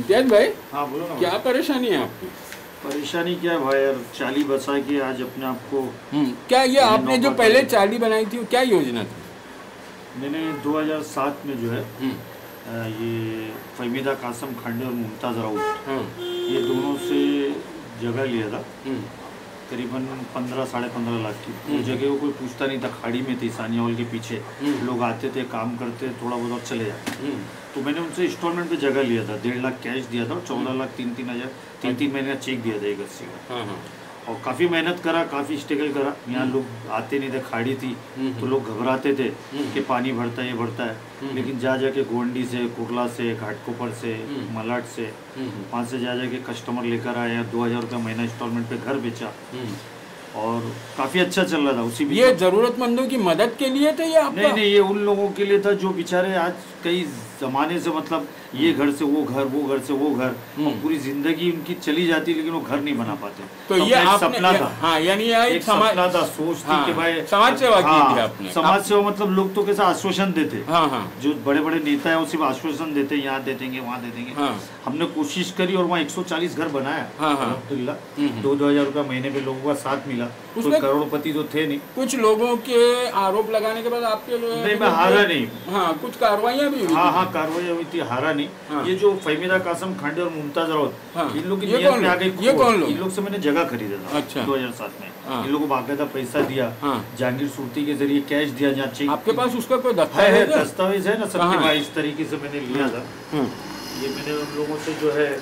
इम्तियाज भाई, हाँ बोलो ना। क्या परेशानी है आपकी? परेशानी क्या है भाई यार, चाली बसा के आज अपने आप को। क्या ये आपने जो पहले चाली बनाई थी, क्या योजना थी? मैंने 2007 में जो है ये फहमीदा कासम खांडे और मुमताज़ राउत ये दोनों से जगह लिया था, करीबन 15-15.5 लाख की। उस जगह को कोई पूछता नहीं था, खाड़ी में थी सानिया हॉल के पीछे। लोग आते थे, काम करते, थोड़ा बहुत और चले जाते। तो मैंने उनसे इंस्टॉलमेंट पे जगह लिया था, 1.5 लाख कैश दिया था और 14 लाख 3-3 महीने का चेक दिया था 180 का। और काफ़ी मेहनत करा, काफ़ी स्ट्रगल करा। यहाँ लोग आते नहीं थे, खाड़ी थी तो लोग घबराते थे कि पानी भरता है, ये भरता है। लेकिन जा जाके गोंडी से, कुरला से, घाटकोपर से, मलाट से, वहाँ से जा जाके कस्टमर लेकर आए। 2000 रुपये महीना इंस्टॉलमेंट पे घर बेचा और काफ़ी अच्छा चल रहा था। उसी भी ये ज़रूरतमंदों की मदद के लिए थे या आपका? नहीं, ये उन लोगों के लिए था जो बेचारे आज कई ज़माने से, मतलब ये घर से वो घर, वो घर से वो घर, और पूरी जिंदगी उनकी चली जाती लेकिन वो घर नहीं बना पाते। तो ये आपने सपना था। हाँ, यानी एक सपना था, सोच थी कि भाई समाज सेवा की थी आपने। समाज सेवा मतलब लोग तो कैसा आश्वासन देते, हाँ, जो बड़े बड़े नेता है वो सिर्फ आश्वासन देते, यहाँ दे देंगे, वहाँ दे देंगे। हमने कोशिश करी और वहाँ 140 घर बनाया अल्हम्दुलिल्लाह। 2-2 हजार रुपया महीने पे लोगों का साथ मिला। कोई करोड़पति तो थे नहीं। कुछ लोगों के आरोप लगाने के बाद आपके नहीं, मैं हारा नहीं। हाँ, कुछ कार्रवाइयाँ भी हुई। हाँ, कार्रवाई हुई थी, हारा नहीं। ये जो फहमीदा कासम खांडे और मुमताज राउत, इन लोग की नियत में आ गई। ये कौन लोग? इन लोग से मैंने जगह खरीदा था। अच्छा। 2007 में इन लोगों को बाकायदा पैसा दिया, जहांगीर सूरती के जरिए कैश दिया। जहाँ चेक आपके पास उसका कोई दस्तावेज है ना सबके पास? इस तरीके से मैंने लिया था। ये मैंने उन लोगों से जो है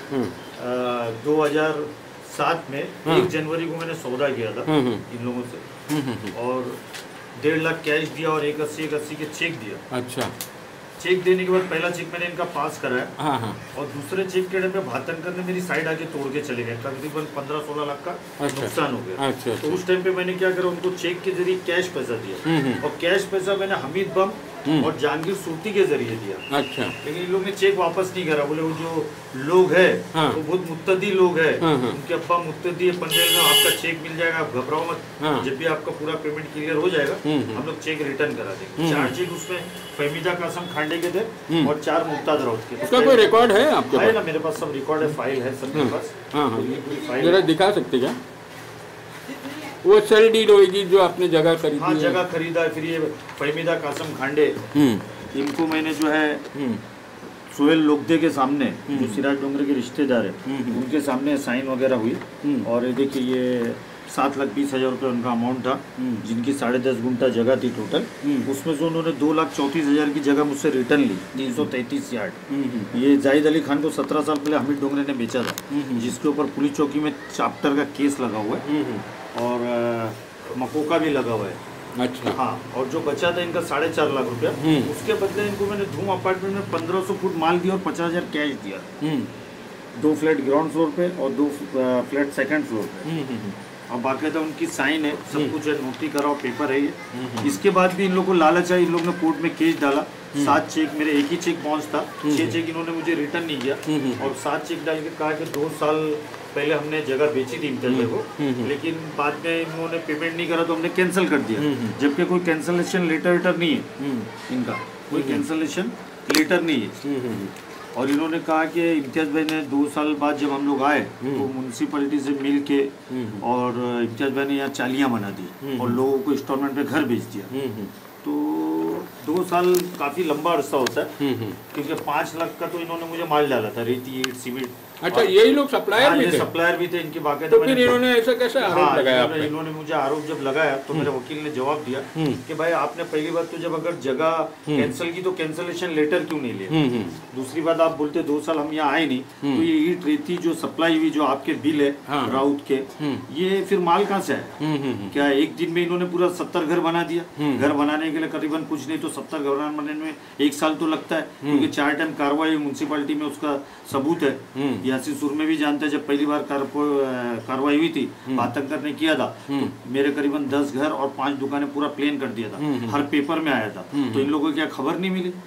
2007 में 1 जनवरी को मैंने सौदा किया था इन लोगों से, और 1.5 लाख कैश दिया और 180 के चेक दिया। अच्छा। चेक देने के बाद पहला चेक मैंने इनका पास कराया, और दूसरे चेक के पे भातनकर ने मेरी साइड आके तोड़ के चले गए। तकरीबन 15-16 लाख का नुकसान हो गया। तो उस टाइम पे मैंने क्या करा, उनको चेक के जरिए कैश पैसा दिया, और कैश पैसा मैंने हमीद बम और जहांगीर सूरती के जरिए दिया। अच्छा। लेकिन इन लोग ने चेक वापस नहीं करा। बोले वो जो लोग है वो बहुत मुत्तदी लोग है, उनके अब्बा मुत्तदी है, 15 में आपका चेक मिल जाएगा, आप घबराओ मत, जब भी आपका पूरा पेमेंट क्लियर हो जाएगा हम लोग चेक रिटर्न करा देंगे। 4 चेक उसमें फहमीदा कासम खांडे के थे और 4 मुमताज राउत के। उसका कोई रिकॉर्ड है आपके पास? है ना, मेरे पास सब रिकॉर्ड है, फाइल है सबके पास। जरा दिखा सकते क्या? वो सेल डीड होगी जो आपने जगह खरीदी? हाँ, जगह खरीदा। फिर ये फहमीदा कासम खांडे, इनको मैंने जो है सोहेल लोकदे के सामने, जो सिराज डोंगरे के रिश्तेदार है, उनके सामने साइन वगैरह हुई। और ये देखिए, ये 7,20,000 रुपये उनका अमाउंट था, जिनकी 10.5 गुंठा जगह थी टोटल। उसमें से उन्होंने 2,34,000 की जगह मुझसे रिटर्न ली, 333 यार्ड। ये जाहिद अली खान को 17 साल पहले हमीद डोंगरे ने बेचा था, जिसके ऊपर पुलिस चौकी में चाप्टर का केस लगा हुआ है और मकोका भी लगा हुआ है। अच्छा। हाँ, और जो बचा था इनका 4.5 लाख रुपया, उसके बदले इनको मैंने धूम अपार्टमेंट में 1500 फुट माल दिया और 50,000 कैश दिया। 2 फ्लैट ग्राउंड फ्लोर पे और 2 फ्लैट सेकंड फ्लोर पे, और बाकायदा उनकी साइन है, सब कुछ है, नोटरी कराओ, पेपर है ये। इसके बाद भी इन लोगों को लालच है, इन लोगों ने कोर्ट में केस डाला। 7 चेक, मेरे एक ही चेक बाउंस था, 6 चेक इन्होंने मुझे रिटर्न नहीं किया, और 7 चेक डाल के कहा कि 2 साल पहले हमने जगह बेची थी इम्तियाज को, लेकिन बाद में इन्होंने पेमेंट नहीं करा तो हमने कैंसिल कर दिया। जबकि कोई कैंसिलेशन लेटर नहीं है इनका, कोई कैंसिलेशन लेटर नहीं है। और इन्होंने कहा कि इम्तियाज भाई ने 2 साल बाद जब हम लोग आए तो म्यूनसिपैलिटी से मिल के और इम्तियाज भाई ने यहाँ चालियाँ बना दी और लोगों को इंस्टॉलमेंट पे घर बेच दिया। तो 2 साल काफ़ी लंबा अरसा होता है, क्योंकि 5 लाख का तो इन्होंने मुझे माल डाला था, रेती, ईंट, सीमेंट। अच्छा, यही लोग सप्लायर भी थे? सप्लायर भी थे इनके बाकायदा। तो फिर इन्होंने ऐसा कैसे आरोप लगाया? इन्होंने मुझे आरोप जब लगाया तो मेरे वकील ने जवाब दिया कि भाई आपने पहली बात तो जब अगर जगह कैंसिल की तो कैंसिलेशन लेटर क्यों नहीं लिया? दूसरी बात, आप बोलते 2 साल हम यहाँ आए नहीं, तो ये ईंट, रेती जो सप्लाई हुई, जो आपके बिल है राउत के, ये फिर माल कहाँ से आया? क्या एक दिन में इन्होंने पूरा 70 घर बना दिया? घर बनाने के लिए करीबन कुछ नहीं तो 70 घर बनाने में 1 साल तो लगता है, क्योंकि 4 टाइम कार्रवाई म्यूनसिपालिटी में उसका सबूत है। यासी सुर में भी जानते हैं, जब पहली बार कार्रवाई हुई थी, भातंकर ने किया था, तो मेरे करीबन 10 घर और 5 दुकानें पूरा प्लेन कर दिया था, हर पेपर में आया था। तो इन लोगों को क्या खबर नहीं मिली?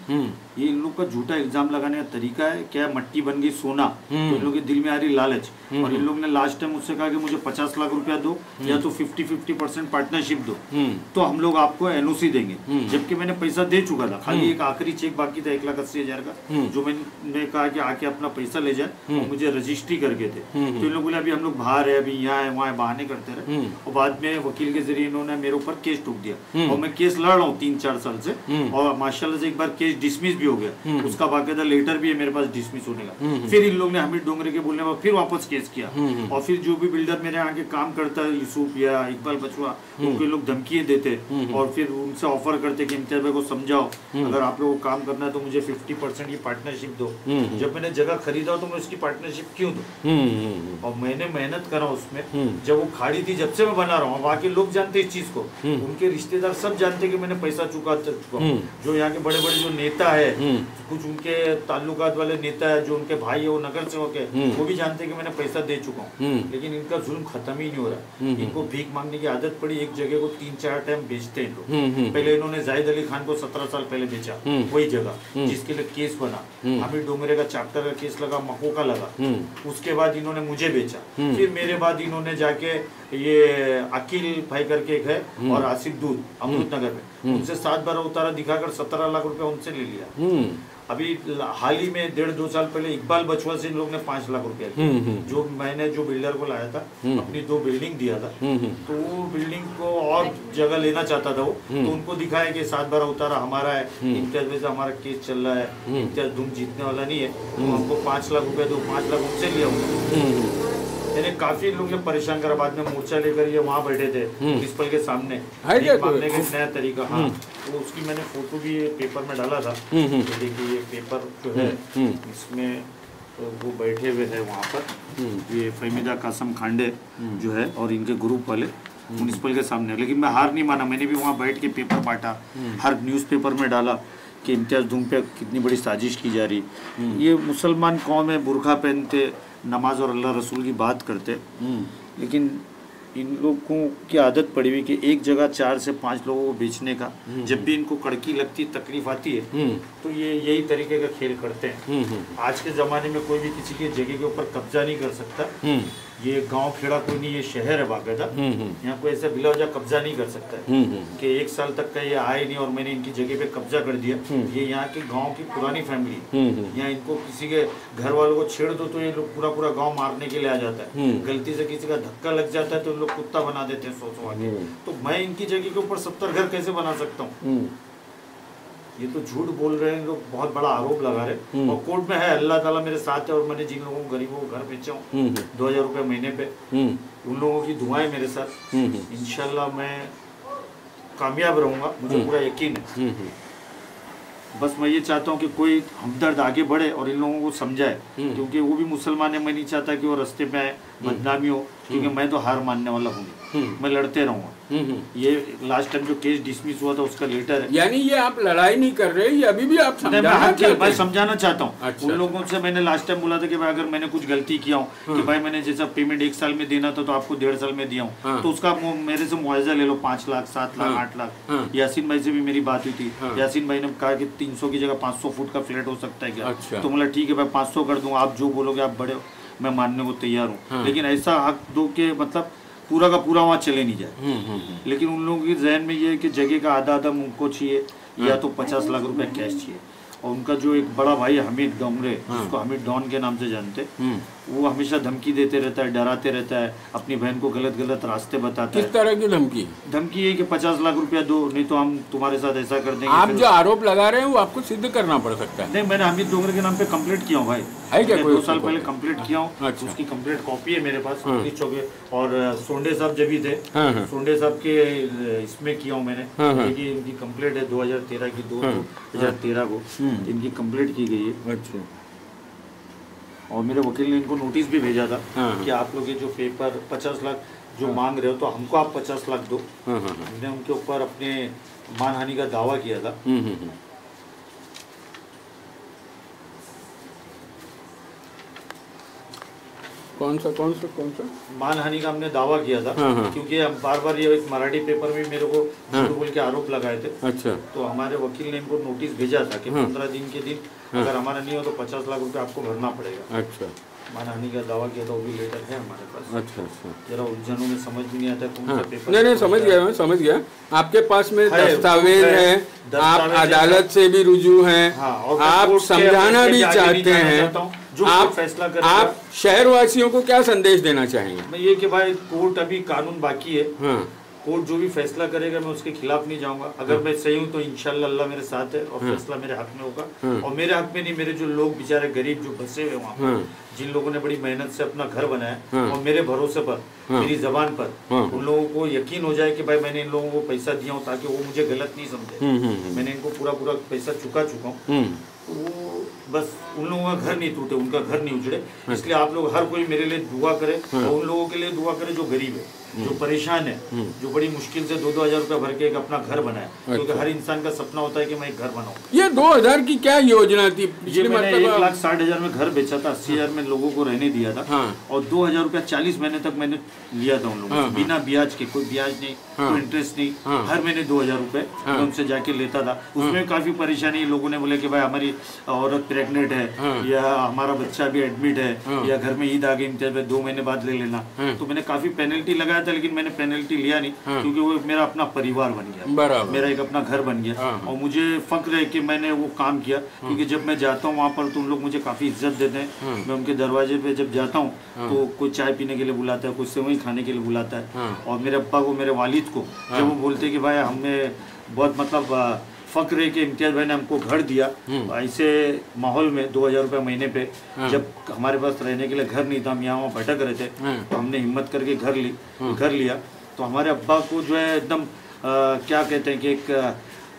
ये इन लोग का झूठा इल्जाम लगाने का तरीका है। क्या मट्टी बन गई सोना, तो इन लोग के दिल में आ रही लालच, और इन लोग ने लास्ट टाइम मुझसे कहा कि मुझे 50 लाख रुपया दो या तो 50-50% पार्टनरशिप दो, तो हम लोग आपको एनओसी देंगे। जबकि मैंने पैसा दे चुका था, खाली एक आखिरी चेक बाकी था 1,80,000 का, जो मैंने कहा कि आके अपना पैसा ले जाए, और मुझे रजिस्ट्री करके थे। तो इन लोग बोले अभी हम लोग बाहर है, अभी यहाँ है वहाँ बहाने करते रहे, और बाद में वकील के जरिए इन्होंने मेरे ऊपर केस ठोक दिया, और मैं केस लड़ रहा हूँ 3-4 साल से, और माशाल्लाह से एक बार केस डिसमिस भी हो गया, उसका बाकायदा लेटर भी है मेरे पास डिसमिस होने का। फिर इन लोग ने हमीद डोंगरे के बोलने पर फिर वापस केस किया, और फिर जो भी बिल्डर मेरे यहाँ के काम करता है, यूसुफ या इकबाल बचवा, उनको लोग धमकियां देते, और फिर उनसे ऑफर करते कि इम्तियाज भाई को समझाओ, अगर आप लोगों को काम करना है तो मुझे 50% की पार्टनरशिप दो। जब मैंने जगह खरीदा तो मैं उसकी पार्टनरशिप क्यों दूं? और मैंने मेहनत करा उसमें, जब वो खाड़ी थी, जब से मैं बना रहा हूँ, वहाँ के लोग जानते इस चीज को, उनके रिश्तेदार सब जानते कि मैंने पैसा चुका चुका हूँ। जो यहाँ के बड़े बड़े जो नेता है, कुछ उनके ताल्लुकात वाले नेता है, जो उनके भाई है वो नगर सेवक है, वो भी जानते कि मैंने पैसा दे चुका हूँ। लेकिन इनका जुल्म खत्म ही नहीं हो रहा। इनको भीख मांगने की आदत पड़ी, एक जगह को 3-4 टाइम बेचते हैं लोग। पहले इन्होंने जाहिद अली खान को 17 साल पहले बेचा, वही जगह जिसके लिए केस बना, हमीद डोंगरे का चैप्टर का केस लगा, मको का लगा। उसके बाद इन्होंने मुझे बेचा, फिर मेरे बाद इन्होंने जाके ये अकील भाई करके एक है और आसिफ दूध अमृत नगर में, उनसे 7 बार उतारा दिखाकर 17 लाख रुपया उनसे ले लिया। अभी हाल ही में 1.5-2 साल पहले इकबाल बचवा से इन लोग ने 5 लाख रुपया जो मैंने जो बिल्डर को लाया था, अपनी 2 बिल्डिंग दिया था, तो वो बिल्डिंग को और जगह लेना चाहता था वो, तो उनको दिखाया कि 7 बार उतारा हमारा है, इम्तियाज वैसे हमारा केस चल रहा है, इम्तियाज धूम जीतने वाला नहीं है, तो हमको 5 लाख रुपया दो। 5 लाख उनसे लिया। यानी काफी लोग ने परेशान करा। बाद में मोर्चा लेकर ये वहाँ बैठे थे प्रिंसिपल के सामने, मांगने का नया तरीका। हाँ, तो उसकी मैंने फोटो भी पेपर में डाला था। तो देखिए ये पेपर जो है, इसमें तो वो बैठे हुए है वहाँ पर, ये फहमीदा कासम खांडे जो है और इनके ग्रुप वाले म्यूनिसिपल के सामने। लेकिन मैं हार नहीं माना, मैंने भी वहाँ बैठ के पेपर बांटा, हर न्यूज़पेपर में डाला कि इम्तियाज धूम पे कितनी बड़ी साजिश की जा रही। ये मुसलमान कौम है, बुरखा पहनते, नमाज और अल्लाह रसूल की बात करते, लेकिन इन लोगों की आदत पड़ी हुई कि एक जगह 4 से 5 लोगों को बेचने का। जब भी इनको कड़की लगती, तकलीफ आती है, तो ये यही तरीके का खेल करते हैं। आज के ज़माने में कोई भी किसी की जगह के ऊपर कब्जा नहीं कर सकता। ये गांव खेड़ा कोई नहीं, ये शहर है बाकायदा। यहाँ कोई ऐसा बिला वजह कब्जा नहीं कर सकता है कि 1 साल तक का ये आए नहीं और मैंने इनकी जगह पे कब्जा कर दिया। ये यहाँ के गांव की पुरानी फैमिली है। यहाँ इनको किसी के घर वालों को छेड़ दो तो ये लोग पूरा गांव मारने के लिए आ जाता है। गलती से किसी का धक्का लग जाता है तो लोग कुत्ता बना देते हैं 100 के। तो मैं इनकी जगह के ऊपर 70 घर कैसे बना सकता हूँ? ये तो झूठ बोल रहे हैं लोग, बहुत बड़ा आरोप लगा रहे। और कोर्ट में है, अल्लाह ताला मेरे साथ है, और मैंने जिन लोगों को गरीबों को घर बेचा हूँ 2000 रुपये महीने पे, उन लोगों की दुआएं मेरे साथ। इंशाल्लाह मैं कामयाब रहूंगा, मुझे पूरा यकीन है। बस मैं ये चाहता हूँ कि कोई हमदर्द आगे बढ़े और इन लोगों को समझाए, क्योंकि वो भी मुसलमान है। मैं नहीं चाहता कि वो रास्ते पे आए, बदनामी हो, क्योंकि मैं तो हार मानने वाला हूँ, मैं लड़ते रहूँगा। ये लास्ट टाइम जो केस डिसमिस हुआ था उसका लेटर है। यानी ये आप लड़ाई नहीं कर रहे, ये अभी भी आप मैं समझाना चाहता हूँ। अच्छा। उन लोगों से मैंने लास्ट टाइम बोला था कि भाई अगर मैंने कुछ गलती किया हूँ कि भाई मैंने जैसा पेमेंट 1 साल में देना था तो आपको 1.5 साल में दिया हूँ, तो उसका मेरे से मुआवजा ले लो, 5 लाख 7 लाख 8 लाख। यासीन भाई से भी मेरी बात हुई थी। यासीन भाई ने कहा कि 300 की जगह 500 फुट का फ्लैट हो सकता है क्या? तो बोला ठीक है भाई 500 कर दूंगा, आप जो बोलोगे आप बड़े, मैं मानने को तैयार हूँ। लेकिन ऐसा हक दो के मतलब पूरा का पूरा वहाँ चले नहीं जाए। लेकिन उन लोगों के जहन में ये है कि जगह का आधा आधा उनको चाहिए, या तो 50 लाख रुपए कैश चाहिए। और उनका जो एक बड़ा भाई हमीद डोंगरे, जिसको हमीद डॉन के नाम से जानते, वो हमेशा धमकी देते रहता है, डराते रहता है, अपनी बहन को गलत गलत रास्ते बताता है। किस तरह की धमकी? धमकी है कि 50 लाख रुपया दो, नहीं तो हम तुम्हारे साथ ऐसा कर देंगे। आप जो आरोप लगा रहे हैं वो आपको सिद्ध करना पड़ सकता है। नहीं, मैंने हमीद डोंगरे के नाम पे कंप्लीट किया हूँ भाई, है क्या? 2 साल पहले कंप्लीट किया हूँ। अच्छा। उसकी कंप्लीट कॉपी है मेरे पास। और सोंडे साहब जब भी थे, सोंडे साहब के इसमें किया हूँ मैंने, इनकी कंप्लीट है 2013 की, 2013 को इनकी कंप्लीट की गई है। अच्छा। और मेरे वकील ने इनको नोटिस भी भेजा था कि आप लोग ये जो पेपर 50 लाख जो मांग रहे हो तो हमको आप 50 लाख दो। हमने उनके ऊपर अपने मानहानि का दावा किया था। कौन सा मानहानि का हमने दावा किया था। हाँ। क्योंकि हम बार बार ये एक मराठी पेपर में मेरे को झूठ बोल के आरोप लगाए थे। अच्छा। तो हमारे वकील ने इनको नोटिस भेजा था कि 15 दिन के दिन अगर हमारा नहीं हो तो 50 लाख रुपए आपको भरना पड़ेगा। अच्छा। मानहानि का दावा किया था, वो भी लेटर है हमारे पास। अच्छा अच्छा। जरा उलझनों में समझ भी नहीं आता कौन सा पेपर। नहीं समझ गया, मैं समझ गया। आपके पास में दस्तावेज है, आप अदालत से भी रुजू हैं, आप समझाना भी चाहते हैं, आप फैसला करें। आप शहर वासियों को क्या संदेश देना चाहेंगे? मैं ये कि भाई कोर्ट अभी कानून बाकी है। कोर्ट जो भी फैसला करेगा मैं उसके खिलाफ नहीं जाऊंगा। अगर मैं सही हूँ तो इंशाल्लाह अल्लाह मेरे साथ है और फैसला मेरे हक में होगा। और मेरे हक में नहीं, मेरे जो लोग बेचारे गरीब जो बसे हुए वहाँ पर, जिन लोगों ने बड़ी मेहनत से अपना घर बनाया और मेरे भरोसे पर, मेरी जबान पर, उन लोगों को यकीन हो जाए कि भाई मैंने इन लोगों को पैसा दिया हूँ ताकि वो मुझे गलत नहीं समझे। मैंने इनको पूरा पैसा चुका हूँ। वो बस उन लोगों का घर नहीं टूटे, उनका घर नहीं उजड़े। इसलिए आप लोग हर कोई मेरे लिए दुआ करे और उन लोगों के लिए दुआ करे जो गरीब है, जो परेशान है, जो बड़ी मुश्किल से 2-2 हजार रुपया भर के एक अपना घर बनाया। क्योंकि हर इंसान का सपना होता है कि मैं एक घर बनाऊं। ये 2000 की क्या योजना थी? ये मैंने 1,60,000 में घर बेचा था, 80,000 में लोगों को रहने दिया था। और 2,000 रुपया 40 महीने तक मैंने लिया था उन लोगों से, बिना ब्याज के। कोई ब्याज नहीं, कोई इंटरेस्ट नहीं, हर महीने 2,000 रुपए मैं उनसे जाके लेता था। उसमें काफी परेशानी, लोगों ने बोले कि भाई हमारी औरत प्रेग्नेंट है या हमारा बच्चा भी एडमिट है या घर में ईद आ गई, इम्तियाज भाई 2 महीने बाद ले लेना। तो मैंने काफी पेनल्टी लगाया था, लेकिन मैंने पेनल्टी लिया नहीं क्योंकि वो मेरा अपना परिवार बन गया, मेरा एक अपना घर बन गया। और मुझे फक्र है कि मैंने वो काम किया। क्योंकि जब मैं जाता हूँ वहाँ पर तो उन लोग मुझे काफी इज्जत देते हैं। मैं उनके दरवाजे पे जब जाता हूँ तो कोई चाय पीने के लिए बुलाता है, कोई सेवई खाने के लिए बुलाता है। और मेरे अब्बा को, मेरे वालिद को जब वो बोलते कि भाई हमें बहुत मतलब फक्र है कि इम्तियाज भाई ने हमको घर दिया, ऐसे माहौल में 2,000 रुपये महीने पे, जब हमारे पास रहने के लिए घर नहीं था, हम यहाँ वहाँ भटक रहे थे, तो हमने हिम्मत करके घर लिया। तो हमारे अब्बा को जो है एकदम क्या कहते हैं कि एक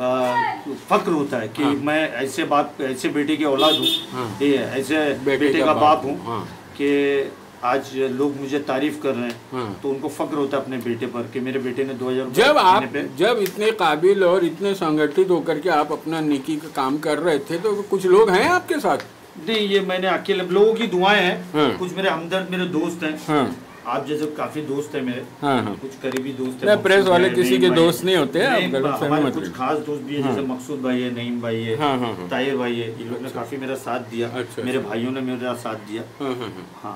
फक्र होता है कि मैं ऐसे बेटे की औलाद हूँ, ऐसे बेटे का बाप हूँ कि आज लोग मुझे तारीफ कर रहे हैं। तो उनको फक्र होता है अपने बेटे पर कि मेरे बेटे ने 2,000 जब इतने काबिल और इतने संगठित होकर के आप अपना नेकी का काम कर रहे थे तो कुछ लोग हैं आपके साथ? नहीं, ये मैंने अकेले, लोगों की दुआएं हैं। कुछ मेरे हमदर्द, मेरे दोस्त हैं। आप जैसे काफी दोस्त हैं मेरे। कुछ करीबी दोस्त हैं। प्रेस वाले किसी के दोस्त नहीं होते हैं। हमारे कुछ खास दोस्त भी है, जैसे मकसूद भाई है, नईम भाई है, ताहिर भाई है। इन लोगों ने काफी मेरा साथ दिया। मेरे भाइयों ने मेरा साथ दिया। हाँ,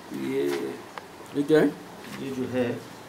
ये क्या है? ये जो है,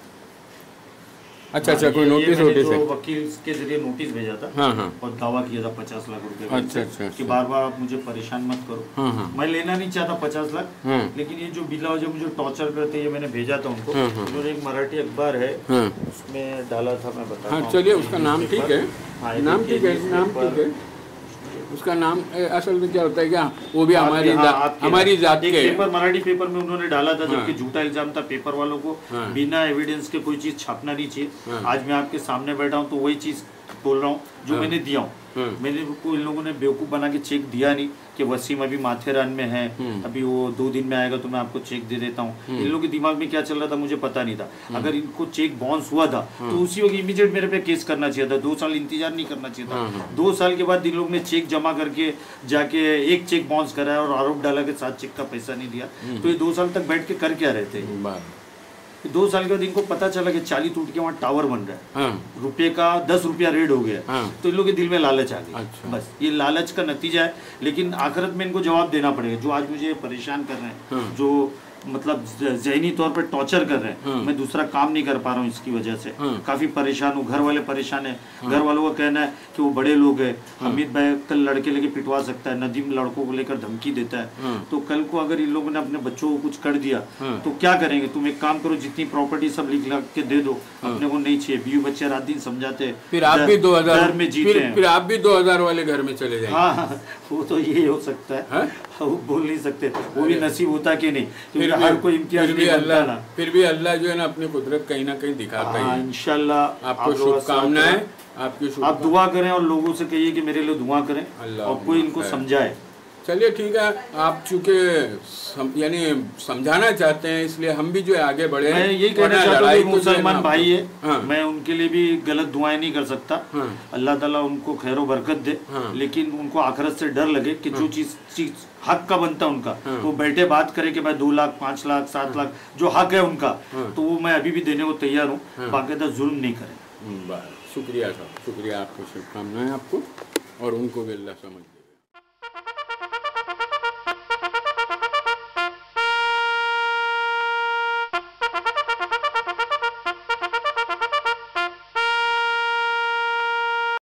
अच्छा, कोई नोटिस है? वकील के जरिए नोटिस भेजा था और दावा किया था 50 लाख रुपए का। अच्छा, कि बार बार आप मुझे परेशान मत करो। मैं लेना नहीं चाहता 50 लाख, लेकिन ये जो बिला जो मुझे टॉर्चर करते हैं, ये मैंने भेजा था उनको। उन्होंने एक मराठी अखबार है उसमें डाला था, मैं बताता हूँ। चलिए, उसका नाम ठीक है, नाम ठीक है। उसका नाम असल में क्या होता है, क्या वो भी हमारी जात के पेपर, मराठी पेपर में उन्होंने डाला था, जबकि झूठा इल्जाम था। पेपर वालों को बिना एविडेंस के कोई चीज छापना नहीं चाहिए। आज मैं आपके सामने बैठा हूँ तो वही चीज बोल रहा हूँ जो मैंने दिया हूँ। मेरे को इन लोगों ने बेवकूफ़ बना के चेक दिया नहीं कि वसीम अभी माथेरान में है, अभी वो 2 दिन में आएगा तो मैं आपको चेक दे देता हूँ। इन लोगों के दिमाग में क्या चल रहा था मुझे पता नहीं था। अगर इनको चेक बाउंस हुआ था तो उसी वक्त इमीडिएट मेरे पे केस करना चाहिए था। 2 साल इंतजार नहीं करना चाहिए था। 2 साल के बाद इन लोग ने चेक जमा करके जाके एक चेक बाउंस कराया और आरोप डाला के 7 चेक का पैसा नहीं दिया। तो ये 2 साल तक बैठ के कर क्या रहे थे? 2 साल के बाद इनको पता चला कि 40 टूट के वहाँ टावर बन रहा है, रुपये का 10 रुपया रेट हो गया। तो इन लोगों के दिल में लालच आ गई। अच्छा। बस ये लालच का नतीजा है। लेकिन आखिरत में इनको जवाब देना पड़ेगा। जो आज मुझे परेशान कर रहे हैं, जो मतलब ज़हनी तौर पे टॉर्चर कर रहे हैं, मैं दूसरा काम नहीं कर पा रहा हूँ इसकी वजह से। काफ़ी परेशान हूँ। घर वाले परेशान है। घर वालों का कहना है कि वो बड़े लोग हैं, हमीद भाई कल लड़के लेके पिटवा सकता है, नदीम लड़कों को लेकर धमकी देता है। तो कल को अगर इन लोगों ने अपने बच्चों को कुछ कर दिया तो क्या करेंगे? तुम एक काम करो, जितनी प्रॉपर्टी सब लिख लग के दे दो, अपने को नहीं चाहिए। बीवी बच्चे रात दिन समझाते हैं, फिर आप भी 2000 में जीते हैं, फिर आप भी 2000 वाले घर में चले जाएंगे। हाँ, वो तो ये हो सकता है। वो बोल नहीं सकते, वो भी नसीब होता कि नहीं, क्योंकि हर कोई इम्तियाज नहीं बनता ना। फिर भी अल्लाह जो है ना अपनी कुदरत कहीं ना कहीं दिखाता है। इंशाल्लाह आपको शुभकामनाएं। आप दुआ करें और लोगों से कहिए कि मेरे लिए दुआ करें और कोई इनको समझाए। चलिए ठीक है, आप चूंकि यानी समझाना चाहते हैं, इसलिए हम भी जो है आगे बढ़े। मैं यही कहना चाहता हूँ, मुसलमान भाई है, हाँ। मैं उनके लिए भी गलत दुआएं नहीं कर सकता, हाँ। अल्लाह ताला उनको खैर व बरकत दे, हाँ। लेकिन उनको आखिरत से डर लगे कि जो चीज हक का बनता उनका, तो बैठे बात करे कि भाई 2 लाख 5 लाख 7 लाख जो हक है उनका, तो वो मैं अभी भी देने को तैयार हूँ, बाकायदा जुल्म नहीं करें। शुक्रिया साहब, शुक्रिया, आपको शुभकामनाएं आपको और उनको भी अल्लाह समझ।